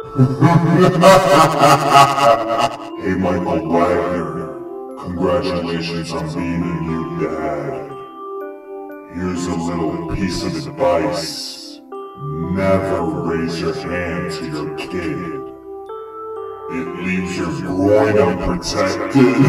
Hey Michael Wagner, congratulations on being a new dad. Here's a little piece of advice. Never raise your hand to your kid. It leaves your groin unprotected.